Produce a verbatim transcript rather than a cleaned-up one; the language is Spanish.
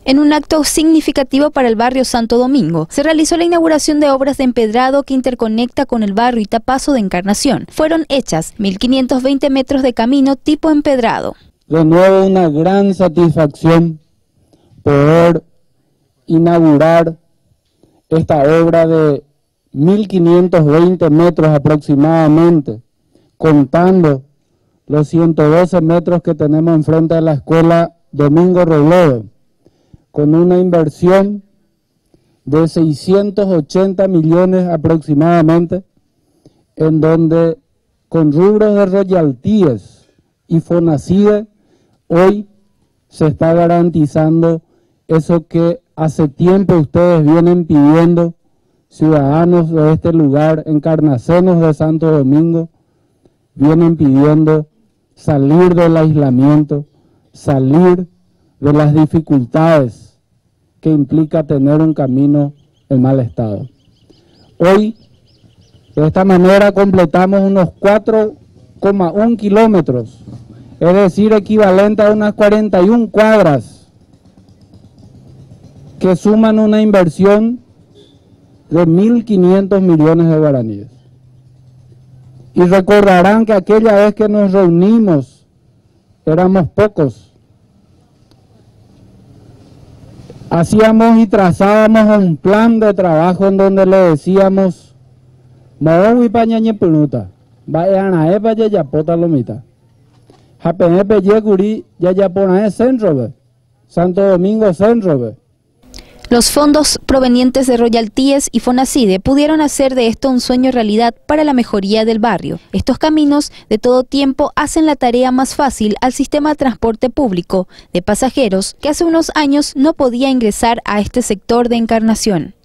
En un acto significativo para el barrio Santo Domingo, se realizó la inauguración de obras de empedrado que interconecta con el barrio Itapazo de Encarnación. Fueron hechas mil quinientos veinte metros de camino tipo empedrado. De nuevo una gran satisfacción poder inaugurar esta obra de mil quinientos veinte metros aproximadamente, contando los ciento doce metros que tenemos enfrente de la escuela Domingo Robledo, con una inversión de seiscientos ochenta millones aproximadamente, en donde con rubros de royalties y Fonacide, hoy se está garantizando eso que hace tiempo ustedes vienen pidiendo, ciudadanos de este lugar, encarnacenos de Santo Domingo, vienen pidiendo salir del aislamiento, salir de las dificultades que implica tener un camino en mal estado. Hoy, de esta manera, completamos unos cuatro coma uno kilómetros, es decir, equivalente a unas cuarenta y una cuadras, que suman una inversión de mil quinientos millones de guaraníes. Y recordarán que aquella vez que nos reunimos, éramos pocos. Hacíamos y trazábamos un plan de trabajo en donde le decíamos, Maui pañañe punuta, vayan pa ya yapota lomita. Japenepe yeguri ya yapona centro, Santo Domingo centro. Los fondos provenientes de royalties y Fonacide pudieron hacer de esto un sueño realidad para la mejoría del barrio. Estos caminos de todo tiempo hacen la tarea más fácil al sistema de transporte público de pasajeros que hace unos años no podía ingresar a este sector de Encarnación.